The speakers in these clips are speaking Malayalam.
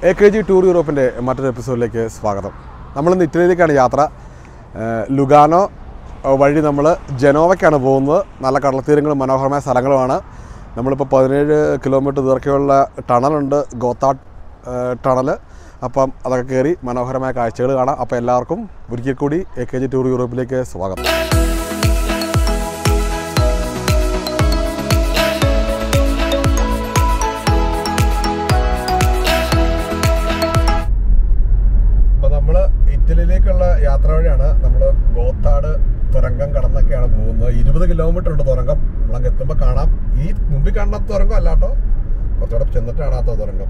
AKG ടൂർ യൂറോപ്പിൻ്റെ മറ്റൊരു എപ്പിസോഡിലേക്ക് സ്വാഗതം. നമ്മളിന്ന് ഇറ്റലിയിലേക്കാണ് യാത്ര. ലുഗാനോ വഴി നമ്മൾ ജനോവയ്ക്കാണ് പോകുന്നത്. നല്ല കടൽത്തീരങ്ങളും മനോഹരമായ സ്ഥലങ്ങളുമാണ്. നമ്മളിപ്പോൾ 17 കിലോമീറ്റർ ദീർഘ്യമുള്ള ടണലുണ്ട്, ഗോത്താട്ട് ടണൽ. അപ്പം അതൊക്കെ കയറി മനോഹരമായ കാഴ്ചകൾ കാണാം. അപ്പോൾ എല്ലാവർക്കും ഒരിക്കൽ കൂടി AKG ടൂർ യൂറോപ്പിലേക്ക് സ്വാഗതം. നമ്മൾ ഇറ്റലിയിലേക്കുള്ള യാത്ര വഴിയാണ്. നമ്മൾ ഗോത്താട് തുരങ്കം കടന്നൊക്കെയാണ് പോകുന്നത്. 20 കിലോമീറ്റർ ഉണ്ട് തുരങ്കം. നമ്മളങ്ങ് എത്തുമ്പോൾ കാണാം. ഈ മുമ്പിൽ കാണുന്ന തുരങ്കം അല്ലാട്ടോ, കുറച്ചുകൂടെ ചെന്നിട്ടാണ് ആ തുരങ്കം.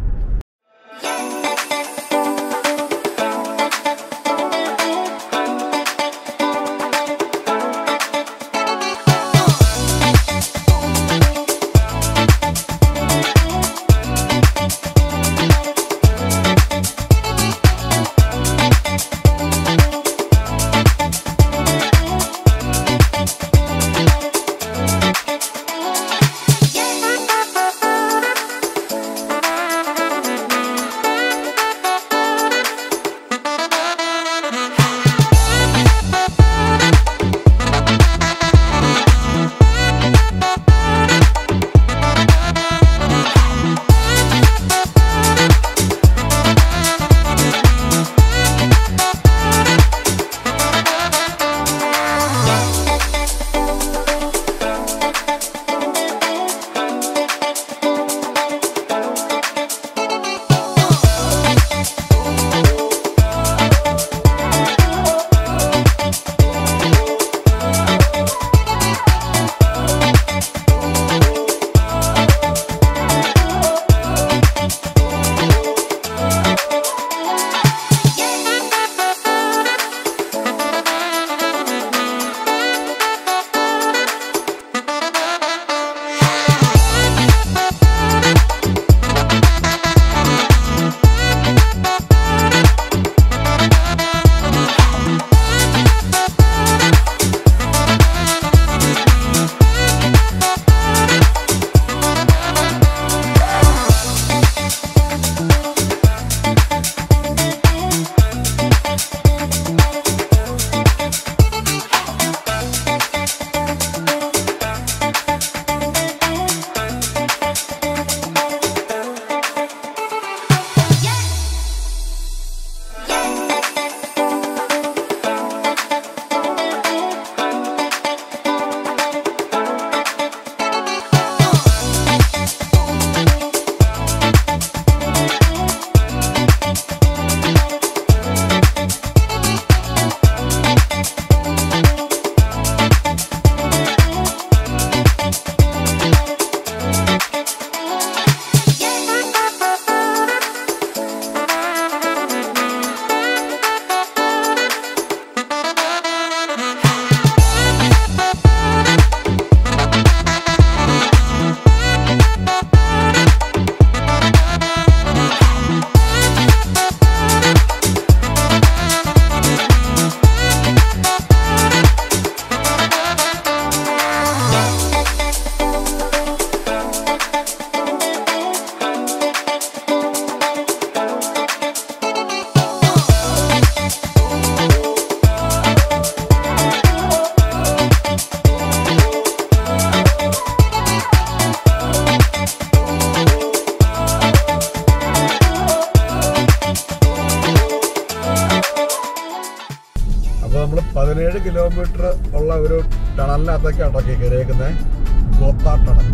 നമ്മൾ 17 കിലോമീറ്റർ ഉള്ള ഒരു ടണലിനകത്തൊക്കെയാണ് കയറിയേക്കുന്നത്, ഗോത്താട്ട് ടണൽ.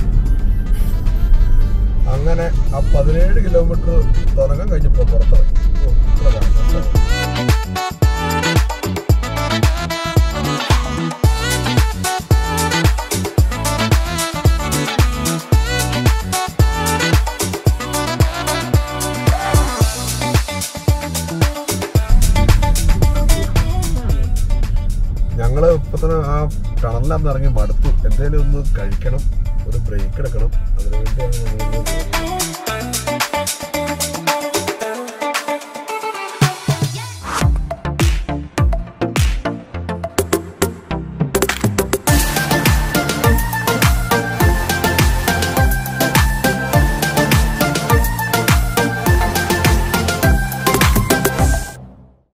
അങ്ങനെ ആ 17 കിലോമീറ്റർ തുരങ്കം കഴിഞ്ഞപ്പോൾ പുറത്തിറങ്ങി. ഞങ്ങൾ ഇപ്പം തന്നെ ആ ടണലിനകത്ത് ഇറങ്ങി മടുത്തു. എന്തെങ്കിലും ഒന്ന് കഴിക്കണം, ഒരു ബ്രേക്ക് എടുക്കണം. അതിനുവേണ്ടിയാണ് ഞങ്ങൾ